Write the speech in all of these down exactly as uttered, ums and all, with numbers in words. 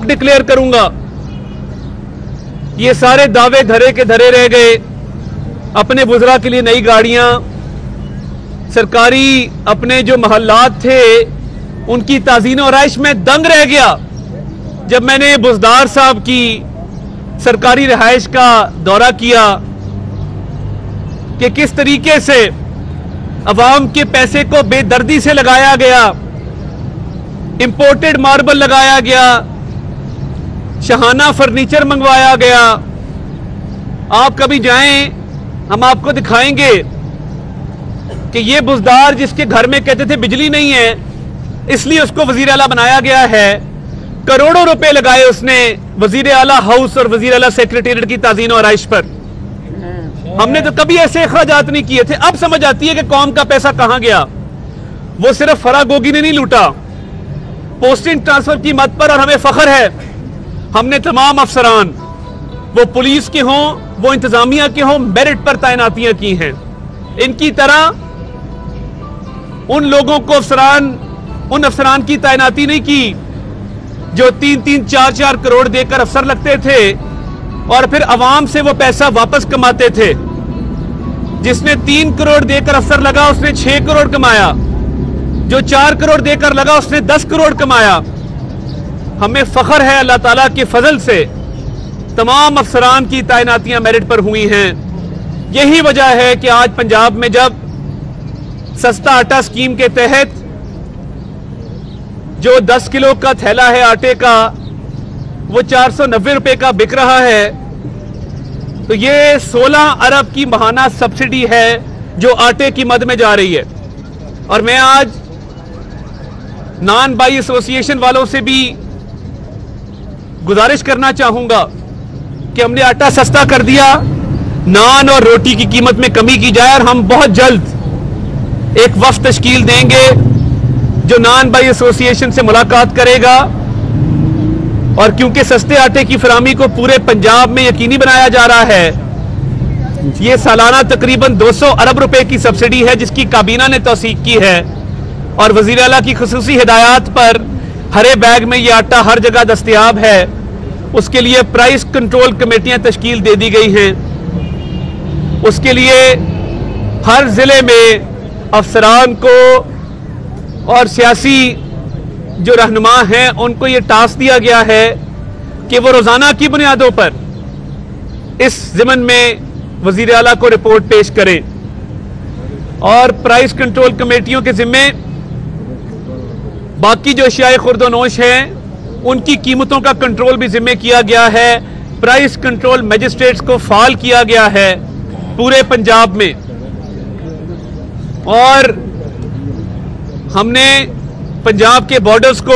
हक डिक्लेयर करूंगा। ये सारे दावे धरे के धरे रह गए। अपने बुजरा के लिए नई गाड़ियां, सरकारी अपने जो महल्लात थे उनकी ताज़ीन और आइश में दंग रह गया जब मैंने बुजदार साहब की सरकारी रिहाइश का दौरा किया कि किस तरीके से अवाम के पैसे को बेदर्दी से लगाया गया, इंपोर्टेड मार्बल लगाया गया, शहाना फर्नीचर मंगवाया गया। आप कभी जाएं, हम आपको दिखाएंगे कि ये बुजदार जिसके घर में कहते थे बिजली नहीं है इसलिए उसको वजीर आला बनाया गया है, करोड़ों रुपए लगाए उसने वजीर आला हाउस और वजीर आला सेक्रेटेरिएट की ताज़ीन और आइश पर। हमने तो कभी ऐसे अखराजात नहीं किए थे। अब समझ आती है कि कौम का पैसा कहां गया। वो सिर्फ फरागोगी ने नहीं लूटा, पोस्टिंग ट्रांसफर की मद पर, और हमें फख्र है हमने तमाम अफसरान, वो पुलिस के हों वो इंतजामिया के हों, मेरिट पर तैनातियां की हैं। इनकी तरह उन लोगों को अफसरान उन अफसरान की तैनाती नहीं की जो तीन तीन चार चार करोड़ देकर अफसर लगते थे और फिर अवाम से वो पैसा वापस कमाते थे। जिसने तीन करोड़ देकर अफसर लगा उसने छह करोड़ कमाया, जो चार करोड़ देकर लगा उसने दस करोड़ कमाया। हमें फख्र है अल्लाह ताला के फजल से तमाम अफसरान की तैनातियां मेरिट पर हुई हैं। यही वजह है कि आज पंजाब में जब सस्ता आटा स्कीम के तहत जो दस किलो का थैला है आटे का वो चार सौ नब्बे रुपए का बिक रहा है, तो ये सोलह अरब की माहाना सब्सिडी है जो आटे की मद में जा रही है। और मैं आज नान बाई एसोसिएशन वालों से भी गुजारिश करना चाहूंगा कि हमने आटा सस्ता कर दिया, नान और रोटी की कीमत में कमी की जाए, और हम बहुत जल्द एक वफ्द तश्कील देंगे जो नान बाई एसोसिएशन से मुलाकात करेगा। और क्योंकि सस्ते आटे की फराहमी को पूरे पंजाब में यकीनी बनाया जा रहा है, ये सालाना तकरीबन दो सौ अरब रुपए की सब्सिडी है जिसकी काबीना ने तौसीक की है, और वजीर आला की खुसूसी हिदायत पर हरे बैग में ये आटा हर जगह दस्तयाब है। उसके लिए प्राइस कंट्रोल कमेटियां तश्कील दे दी गई हैं। उसके लिए हर जिले में अफसरान को और सियासी जो रहनुमा हैं उनको ये टास्क दिया गया है कि वो रोजाना की बुनियादों पर इस ज़िमन में वजीर आला को रिपोर्ट पेश करें। और प्राइस कंट्रोल कमेटियों के जिम्मे बाकी जो अशियाए खुर्दोनोश हैं उनकी कीमतों का कंट्रोल भी जिम्मे किया गया है। प्राइस कंट्रोल मजिस्ट्रेट्स को फाल किया गया है पूरे पंजाब में, और हमने पंजाब के बॉर्डर्स को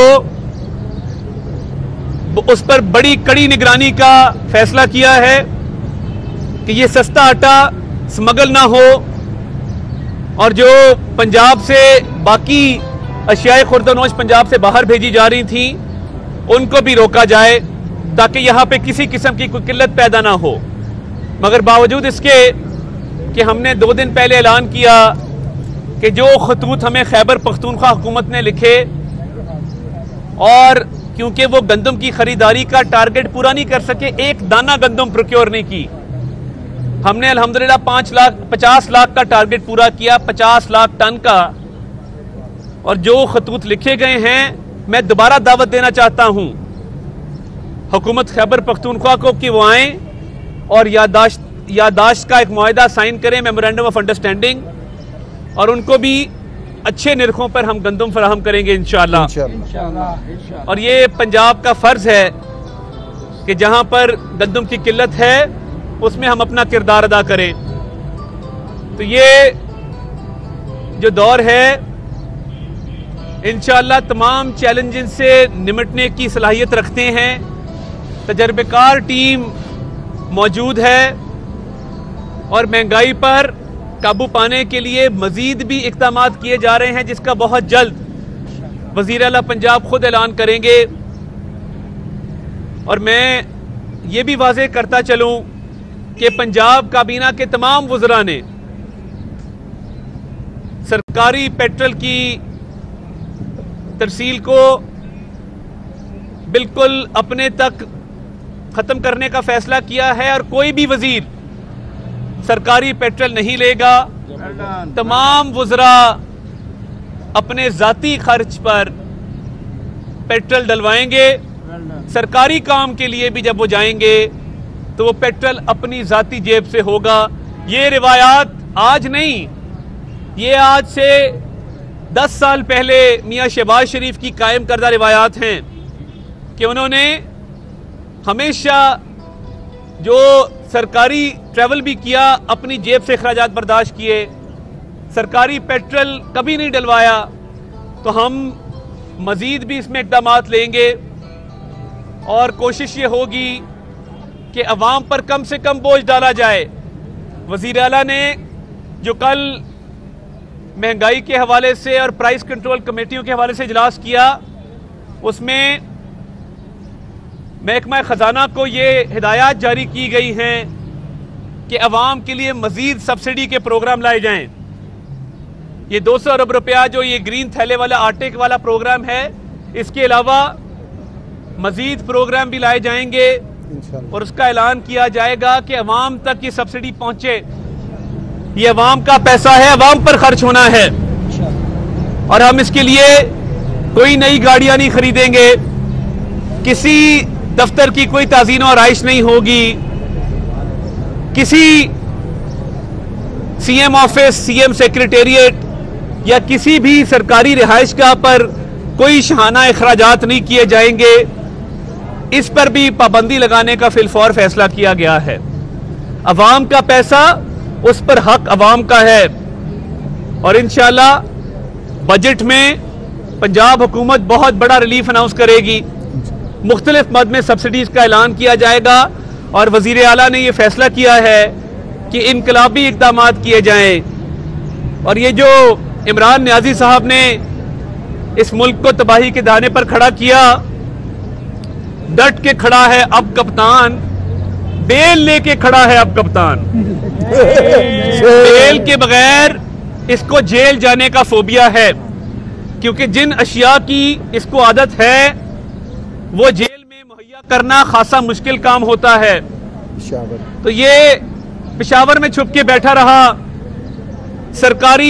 उस पर बड़ी कड़ी निगरानी का फैसला किया है कि ये सस्ता आटा स्मगल ना हो, और जो पंजाब से बाकी अशियाए खुर्दोनोश पंजाब से बाहर भेजी जा रही थी उनको भी रोका जाए ताकि यहां पे किसी किस्म की कोई किल्लत पैदा ना हो। मगर बावजूद इसके कि हमने दो दिन पहले ऐलान किया कि जो खतूत हमें खैबर पख्तूनख्वा हुकूमत ने लिखे, और क्योंकि वो गंदम की खरीदारी का टारगेट पूरा नहीं कर सके, एक दाना गंदम प्रोक्योर नहीं की, हमने अल्हम्दुलिल्लाह पांच लाख पचास लाख का टारगेट पूरा किया, पचास लाख टन का। और जो खतूत लिखे गए हैं मैं दोबारा दावत देना चाहता हूं हुकूमत खैबर पख्तूनख्वा को कि वो आए और यादाश्त यादाश्त का एक मुआहदा साइन करें, मेमोरेंडम ऑफ अंडरस्टैंडिंग, और उनको भी अच्छे निरखों पर हम गंदम फराहम करेंगे इंशाअल्लाह। इंशाअल्लाह। और ये पंजाब का फर्ज है कि जहां पर गंदम की किल्लत है उसमें हम अपना किरदार अदा करें। तो ये जो दौर है इंशाअल्लाह तमाम चैलेंजेस से निमटने की सलाहियत रखते हैं। तजर्बेकार टीम मौजूद है और महंगाई पर काबू पाने के लिए मजीद भी इक़दामात किए जा रहे हैं जिसका बहुत जल्द वज़ीर आला पंजाब खुद ऐलान करेंगे। और मैं ये भी वाज़ेह करता चलूं कि पंजाब काबीना के तमाम वज़रा ने सरकारी पेट्रोल की तरसील को बिल्कुल अपने तक खत्म करने का फैसला किया है और कोई भी वजीर सरकारी पेट्रोल नहीं लेगा। तमाम वज़रा अपने ज़ाती खर्च पर पेट्रोल डलवाएंगे। सरकारी काम के लिए भी जब वो जाएंगे तो वो पेट्रोल अपनी ज़ाती जेब से होगा। ये रिवायात आज नहीं, ये आज से दस साल पहले मियाँ शहबाज शरीफ की कायम करदा रिवायात हैं कि उन्होंने हमेशा जो सरकारी ट्रैवल भी किया अपनी जेब से खर्चात बर्दाश्त किए, सरकारी पेट्रोल कभी नहीं डलवाया। तो हम मजीद भी इसमें इक़दाम लेंगे और कोशिश ये होगी कि अवाम पर कम से कम बोझ डाला जाए। वज़ीर आला ने जो कल महंगाई के हवाले से और प्राइस कंट्रोल कमेटियों के हवाले से इजलास किया, उसमें महकमा खजाना को ये हिदायत जारी की गई हैं कि अवाम के लिए मजीद सब्सिडी के प्रोग्राम लाए जाएं। ये दो सौ अरब रुपया जो ये ग्रीन थैले वाला आटे वाला प्रोग्राम है, इसके अलावा मजीद प्रोग्राम भी लाए जाएंगे और उसका ऐलान किया जाएगा कि अवाम तक ये सब्सिडी पहुंचे। ये अवाम का पैसा है, अवाम पर खर्च होना है और हम इसके लिए कोई नई गाड़ियां नहीं खरीदेंगे, किसी दफ्तर की कोई ताज़ीन और आइश नहीं होगी, किसी सीएम ऑफिस, सीएम सेक्रेटेरिएट या किसी भी सरकारी रिहाइशगाह पर कोई शहाना अखराजात नहीं किए जाएंगे। इस पर भी पाबंदी लगाने का फिलफौर फैसला किया गया है। अवाम का पैसा, उस पर हक अवाम का है और इंशाअल्लाह बजट में पंजाब हुकूमत बहुत बड़ा रिलीफ अनाउंस करेगी। मुख्तलिफ मद में सब्सिडीज का ऐलान किया जाएगा और वजीर आला ने यह फैसला किया है कि इनकलाबी इक़दाम किए जाएं। और ये जो इमरान नियाजी साहब ने इस मुल्क को तबाही के दाने पर खड़ा किया, डट के खड़ा है अब कप्तान, बेल लेके खड़ा है अब कप्तान। बेल के बगैर इसको जेल जाने का फोबिया है, क्योंकि जिन अशिया की इसको आदत है वो जेल में मुहैया करना खासा मुश्किल काम होता है। तो ये पेशावर में छुप के बैठा रहा, सरकारी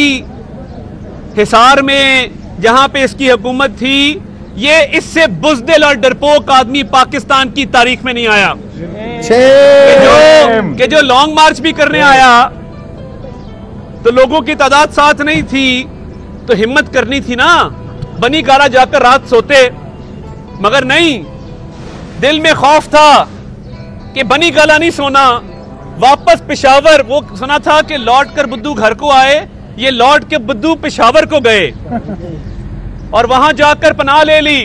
हिसार में जहां पे इसकी हुकूमत थी। ये इससे बुज़दिल और डरपोक आदमी पाकिस्तान की तारीख में नहीं आया कि जो, कि जो लॉन्ग मार्च भी करने आया तो लोगों की तादाद साथ नहीं थी, तो हिम्मत करनी थी ना, बनी गारा जाकर रात सोते, मगर नहीं, दिल में खौफ था कि बनी गाला नहीं सोना, वापस पेशावर। वो सुना था कि लौट कर बुद्धू घर को आए, ये लौट के बुद्धू पेशावर को गए और वहां जाकर पनाह ले ली।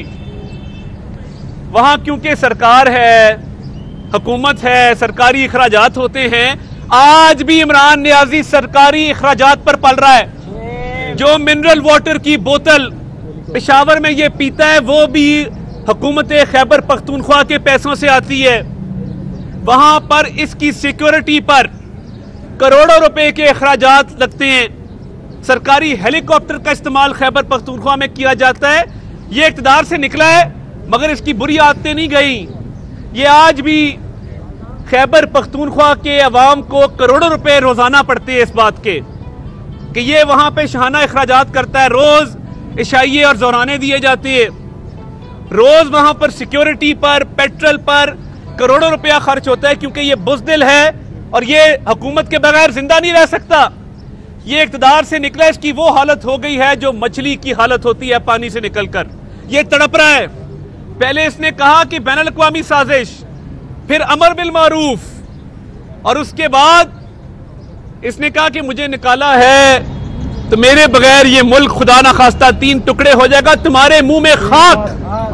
वहां क्योंकि सरकार है, हुकूमत है, सरकारी अखराजात होते हैं। आज भी इमरान नियाजी सरकारी अखराजात पर पल रहा है। जो मिनरल वाटर की बोतल पेशावर में ये पीता है वो भी हुकूमत खैबर पख्तूनख्वा के पैसों से आती है। वहां पर इसकी सिक्योरिटी पर करोड़ों रुपए के अखराजात लगते हैं। सरकारी हेलीकॉप्टर का इस्तेमाल खैबर पख्तूनख्वा में किया जाता है। ये इक़्तिदार से निकला है मगर इसकी बुरी आदतें नहीं गई। ये आज भी खैबर पख्तूनख्वा के अवाम को करोड़ों रुपए रोजाना पड़ते हैं इस बात के कि ये वहां पे शहाना अखराजात करता है। रोज इशाइये और जोराने दिए जाते हैं, रोज वहां पर सिक्योरिटी पर, पेट्रोल पर करोड़ों रुपया खर्च होता है, क्योंकि ये बुज़दिल है और ये हुकूमत के बगैर जिंदा नहीं रह सकता। ये इक़्तिदार से निकला, इसकी वो हालत हो गई है जो मछली की हालत होती है पानी से निकलकर। ये तड़प रहा है। पहले इसने कहा कि बैनुल अक़वामी साजिश, फिर अमर बिल मारूफ और उसके बाद इसने कहा कि मुझे निकाला है तो मेरे बगैर ये मुल्क खुदा ना खास्ता तीन टुकड़े हो जाएगा, तुम्हारे मुंह में खाक।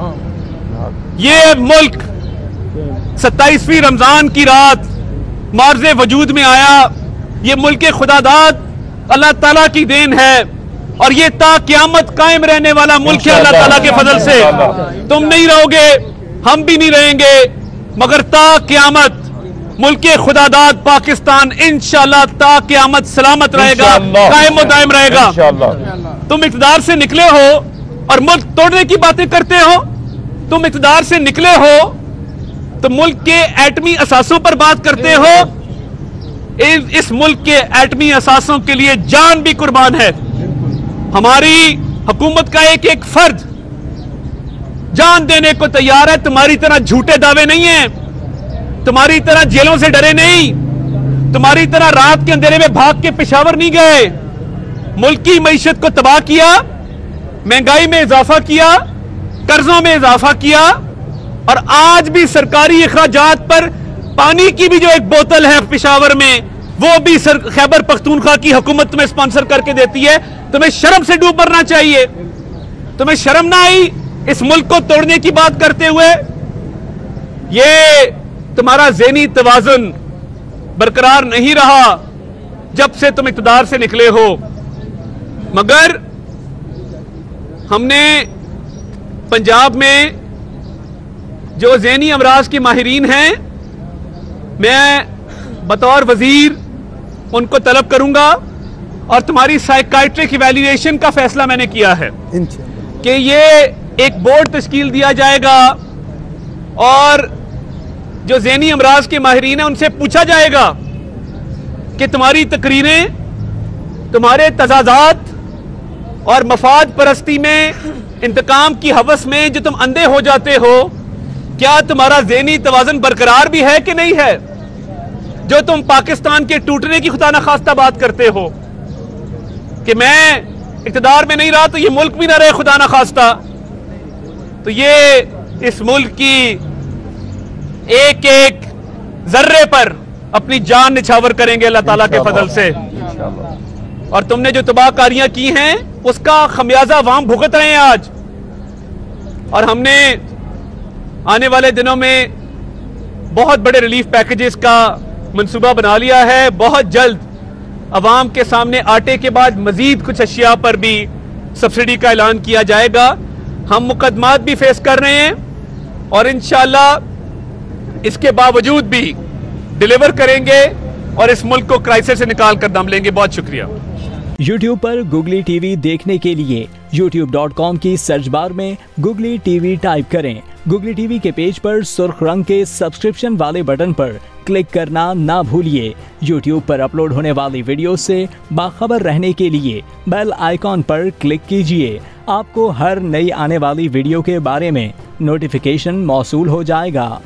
ये मुल्क सत्ताईसवीं रमजान की रात मार्ज़े वजूद में आया। ये मुल्क खुदादाद अल्लाह ताला की देन है और ये ता क़यामत कायम रहने वाला मुल्क है अल्लाह ताला के फजल से। तुम नहीं रहोगे, हम भी नहीं रहेंगे, मगर ता क़यामत मुल्क खुदादाद पाकिस्तान इंशाअल्लाह ता क़यामत सलामत रहेगा, कायम व दायम रहेगा। तुम इक़्तिदार से निकले हो और मुल्क तोड़ने की बातें करते हो। तुम इक़्तिदार से निकले हो तो मुल्क के एटमी असासों पर बात करते हो। इस मुल्क के एटमी असासों के लिए जान भी कुर्बान है। हमारी हुकूमत का एक एक फर्द जान देने को तैयार है। तुम्हारी तरह झूठे दावे नहीं हैं, तुम्हारी तरह जेलों से डरे नहीं, तुम्हारी तरह रात के अंधेरे में भाग के पेशावर नहीं गए। मुल्क की मईशत को तबाह किया, महंगाई में इजाफा किया, कर्जों में इजाफा किया, और आज भी सरकारी अखराजात पर पानी की भी जो एक बोतल है पेशावर में, वो भी सर खैबर पख्तूनख्वा की हुकूमत तुम्हें स्पॉन्सर करके देती है। तुम्हें शर्म से डूब मरना चाहिए। तुम्हें शर्म ना आई इस मुल्क को तोड़ने की बात करते हुए? ये तुम्हारा ज़हनी तवाज़ुन बरकरार नहीं रहा जब से तुम इक़्तिदार से निकले हो। मगर हमने पंजाब में जो ज़हनी अमराज के माहिरीन हैं, मैं बतौर वजीर उनको तलब करूंगा, और तुम्हारी साइकाइट्रिक इवैल्यूएशन का फैसला मैंने किया है कि ये एक बोर्ड तश्कील दिया जाएगा और जो ज़हनी अमराज के माहिरीन हैं उनसे पूछा जाएगा कि तुम्हारी तकरीरें, तुम्हारे तजाज़ात और मफाद परस्ती में, इंतकाम की हवस में जो तुम अंधे हो जाते हो, क्या तुम्हारा ज़हनी तवाज़ुन बरकरार भी है कि नहीं है? जो तुम पाकिस्तान के टूटने की खुदा न खास्ता बात करते हो कि मैं इक़्तिदार में नहीं रहा तो ये मुल्क भी ना रहे खुदा न खास्ता, तो ये इस मुल्क की एक एक जर्रे पर अपनी जान निछावर करेंगे अल्लाह ताला के फजल से। और तुमने जो तबाहकारियां की हैं उसका खमियाजा अवाम भुगत रहे हैं आज। और हमने आने वाले दिनों में बहुत बड़े रिलीफ पैकेजेस का मंसूबा बना लिया है। बहुत जल्द अवाम के सामने आटे के बाद मजीद कुछ अशिया पर भी सब्सिडी का ऐलान किया जाएगा। हम मुकदमात भी फेस कर रहे हैं और इंशाअल्लाह इसके बावजूद भी डिलीवर करेंगे और इस मुल्क को क्राइसिस से निकाल कर दम लेंगे। बहुत शुक्रिया। यूट्यूब पर गूगली टीवी देखने के लिए यूट्यूब डॉट कॉम की सर्च बार में गूगली टीवी टाइप करें। गूगली टीवी के पेज पर सुर्ख रंग के सब्सक्रिप्शन वाले बटन पर क्लिक करना ना भूलिए। यूट्यूब पर अपलोड होने वाली वीडियो से बाखबर रहने के लिए बेल आइकॉन पर क्लिक कीजिए। आपको हर नई आने वाली वीडियो के बारे में नोटिफिकेशन मौसूल हो जाएगा।